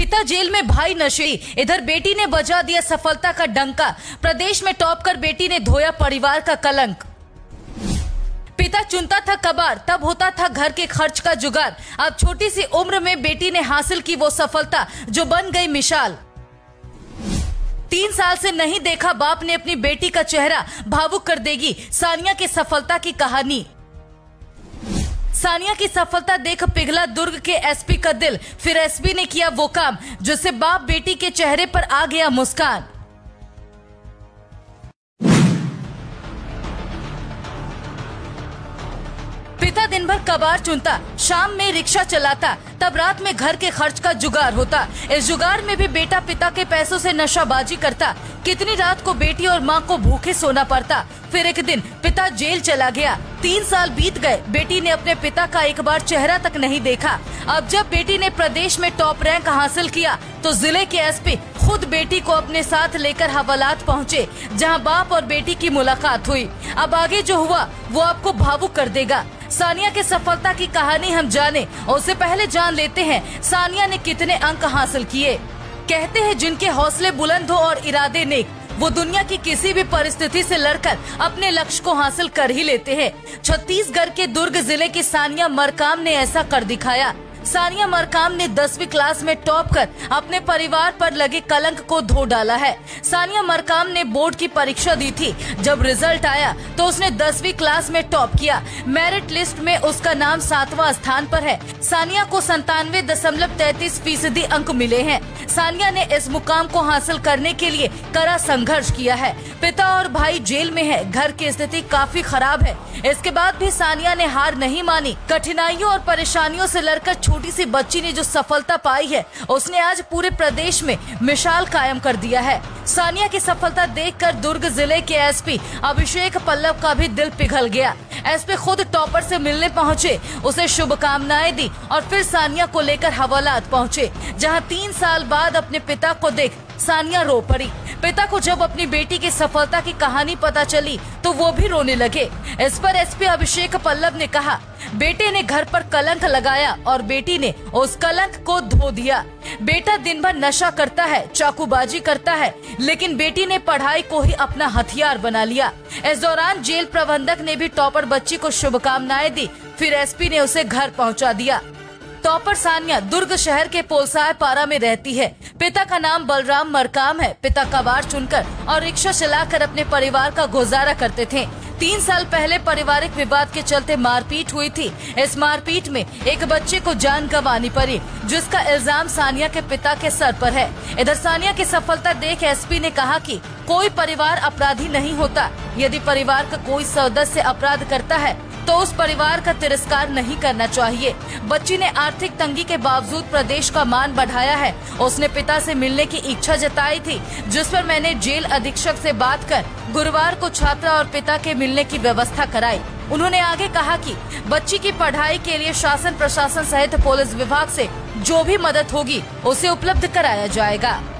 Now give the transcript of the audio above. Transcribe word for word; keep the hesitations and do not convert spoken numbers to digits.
पिता जेल में, भाई नशे। इधर बेटी ने बजा दिया सफलता का डंका। प्रदेश में टॉप कर बेटी ने धोया परिवार का कलंक। पिता चुनता था कबाड़, तब होता था घर के खर्च का जुगाड़। अब छोटी सी उम्र में बेटी ने हासिल की वो सफलता जो बन गई मिसाल। तीन साल से नहीं देखा बाप ने अपनी बेटी का चेहरा, भावुक कर देगी सानिया की सफलता की कहानी। सानिया की सफलता देख पिघला दुर्ग के एसपी का दिल। फिर एसपी ने किया वो काम जिससे बाप बेटी के चेहरे पर आ गया मुस्कान। पिता दिन भर कबाड़ चुनता, शाम में रिक्शा चलाता, तब रात में घर के खर्च का जुगाड़ होता। इस जुगाड़ में भी बेटा पिता के पैसों से नशाबाजी करता। कितनी रात को बेटी और माँ को भूखे सोना पड़ता। फिर एक दिन पिता जेल चला गया। तीन साल बीत गए, बेटी ने अपने पिता का एक बार चेहरा तक नहीं देखा। अब जब बेटी ने प्रदेश में टॉप रैंक हासिल किया तो जिले के एसपी खुद बेटी को अपने साथ लेकर हवालात पहुँचे, जहाँ बाप और बेटी की मुलाकात हुई। अब आगे जो हुआ वो आपको भावुक कर देगा। सानिया के सफलता की कहानी हम जाने, और उससे पहले जान लेते हैं सानिया ने कितने अंक हासिल किए। कहते हैं जिनके हौसले बुलंद हो और इरादे नेक, वो दुनिया की किसी भी परिस्थिति से लड़कर अपने लक्ष्य को हासिल कर ही लेते हैं। छत्तीसगढ़ के दुर्ग जिले की सानिया मरकाम ने ऐसा कर दिखाया। सानिया मरकाम ने दसवीं क्लास में टॉप कर अपने परिवार पर लगे कलंक को धो डाला है। सानिया मरकाम ने बोर्ड की परीक्षा दी थी। जब रिजल्ट आया तो उसने दसवीं क्लास में टॉप किया। मेरिट लिस्ट में उसका नाम सातवां स्थान पर है। सानिया को संतानवे दशमलव तैतीस फीसदी अंक मिले हैं। सानिया ने इस मुकाम को हासिल करने के लिए कड़ा संघर्ष किया है। पिता और भाई जेल में है, घर की स्थिति काफी खराब है। इसके बाद भी सानिया ने हार नहीं मानी। कठिनाइयों और परेशानियों से लड़कर छोटी सी बच्ची ने जो सफलता पाई है, उसने आज पूरे प्रदेश में मिसाल कायम कर दिया है। सानिया की सफलता देखकर दुर्ग जिले के एसपी अभिषेक पल्लव का भी दिल पिघल गया। एसपी खुद टॉपर से मिलने पहुंचे, उसे शुभकामनाएं दी और फिर सानिया को लेकर हवालात पहुंचे, जहां तीन साल बाद अपने पिता को देख सानिया रो पड़ी। पिता को जब अपनी बेटी की सफलता की कहानी पता चली तो वो भी रोने लगे। इस पर एसपी अभिषेक पल्लव ने कहा, बेटे ने घर पर कलंक लगाया और बेटी ने उस कलंक को धो दिया। बेटा दिन भर नशा करता है, चाकूबाजी करता है, लेकिन बेटी ने पढ़ाई को ही अपना हथियार बना लिया। इस दौरान जेल प्रबंधक ने भी टॉपर बच्ची को शुभकामनाएं दी। फिर एसपी ने उसे घर पहुंचा दिया। टॉपर सानिया दुर्ग शहर के पोलसाय पारा में रहती है। पिता का नाम बलराम मरकाम है। पिता कबाड़ चुनकर और रिक्शा चलाकर अपने परिवार का गुजारा करते थे। तीन साल पहले पारिवारिक विवाद के चलते मारपीट हुई थी। इस मारपीट में एक बच्चे को जान गंवानी पड़ी, जिसका इल्जाम सानिया के पिता के सर पर है। इधर सानिया की सफलता देख एसपी ने कहा कि कोई परिवार अपराधी नहीं होता। यदि परिवार का कोई सदस्य अपराध करता है तो उस परिवार का तिरस्कार नहीं करना चाहिए। बच्ची ने आर्थिक तंगी के बावजूद प्रदेश का मान बढ़ाया है। उसने पिता से मिलने की इच्छा जताई थी, जिस पर मैंने जेल अधीक्षक से बात कर गुरुवार को छात्रा और पिता के मिलने की व्यवस्था कराई। उन्होंने आगे कहा कि बच्ची की पढ़ाई के लिए शासन प्रशासन सहित पुलिस विभाग से जो भी मदद होगी उसे उपलब्ध कराया जाएगा।